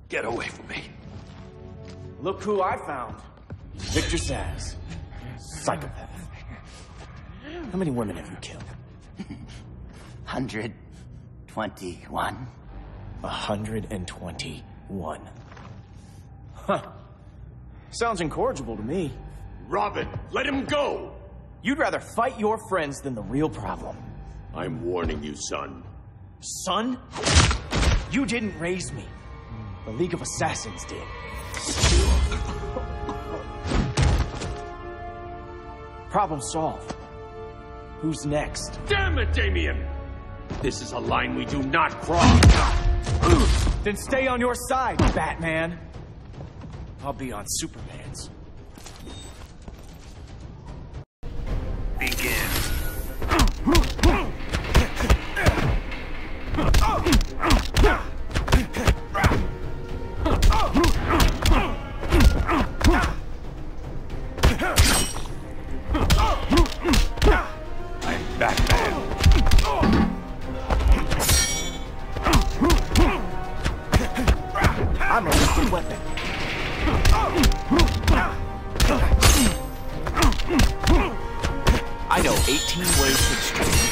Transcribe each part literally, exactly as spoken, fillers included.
Get away from me. Look who I found. Victor Zsasz. Psychopath. How many women have you killed? one hundred twenty-one. one hundred twenty-one. Huh. Sounds incorrigible to me. Robin, let him go! You'd rather fight your friends than the real problem. I'm warning you, son. Son? You didn't raise me. The League of Assassins did. Problem solved. Who's next? Damn it, Damien! This is a line we do not cross. Then stay on your side, Batman. I'll be on Superman's. Begin. I'm Batman. I'm a lethal weapon. I know eighteen ways to destroy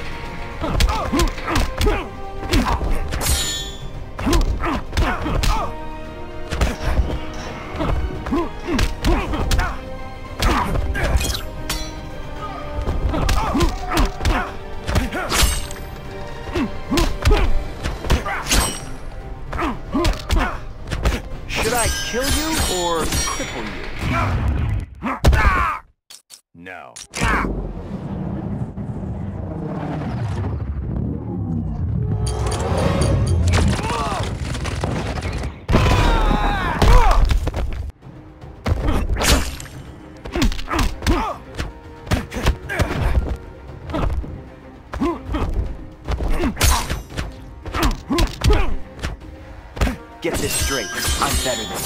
Should I kill you or cripple you? No. Get this straight. I'm better than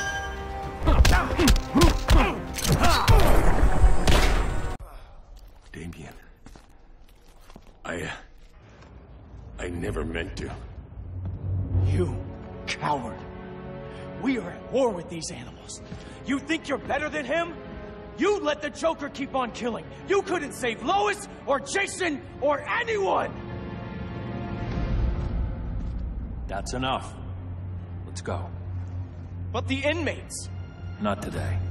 you. Damien. I... Uh, I never meant to. You coward. We are at war with these animals. You think you're better than him? You let the Joker keep on killing. You couldn't save Lois or Jason or anyone! That's enough. Let's go. But the inmates. Not today.